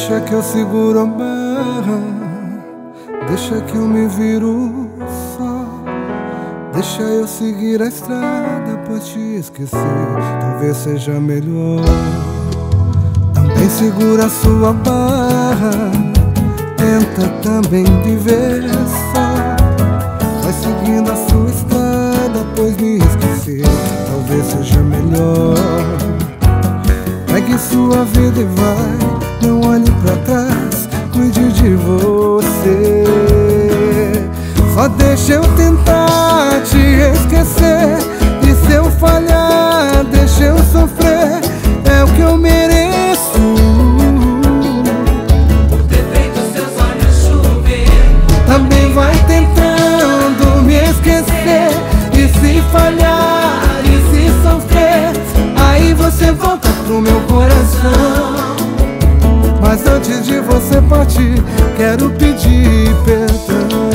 Deixa que eu seguro a barra, deixa que eu me viro só. Deixa eu seguir a estrada, pois te esquecer talvez seja melhor. Também segura a sua barra, tenta também viver só. Vai seguindo a sua estrada, pois me esquecer talvez seja melhor. Pegue sua vida e vai, não olhe pra trás, cuide de você. Só deixa eu tentar te esquecer, e se eu falhar, deixa eu sofrer, é o que eu mereço. Por ter feito seus olhos chover, também vai tentando me esquecer, e se falhar, e se sofrer, aí você volta pro meu coração. Mas antes de você partir, quero pedir perdão.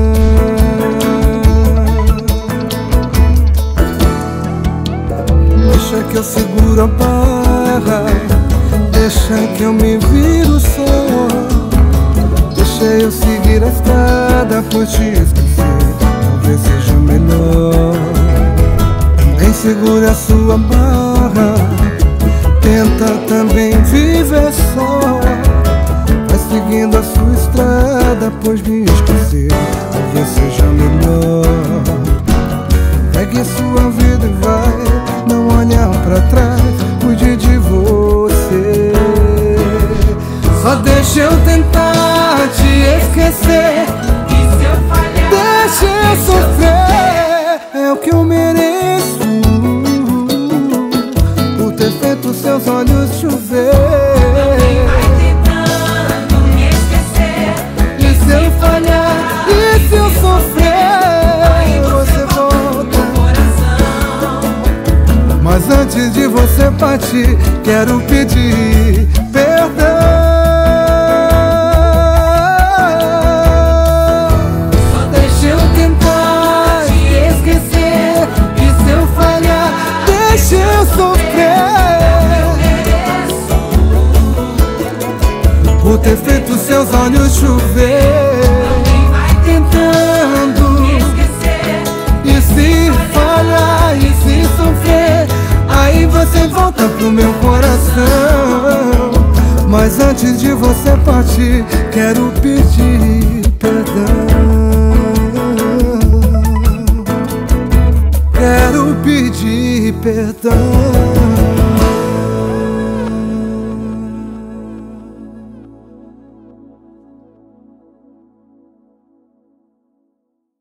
Deixa que eu seguro a barra, deixa que eu me viro só. Deixa eu seguir a estrada, pois te esquecer talvez seja melhor. Também segura a sua barra, tenta também viver só. Vai seguindo a sua estrada, pois me esquecer talvez seja melhor. Pegue sua vida e vai, não olhar pra trás, cuide de você. Só deixa eu tentar te esquecer, e se eu falhar, deixa eu sofrer, é o que eu mereço. Por ter feito seus olhos chover. também vai tentando me esquecer. E se eu falhar, e se eu sofrer, você volta. Coração, Mas antes de você partir, quero pedir perdão. Só deixa eu tentar te esquecer, e se eu falhar, deixa eu sofrer. Por ter feito seus olhos chover. também vai Tentando, me esquecer. e se falhar, e se sofrer, aí você volta pro meu coração. Mas antes de você partir, quero pedir perdão. Quero pedir perdão.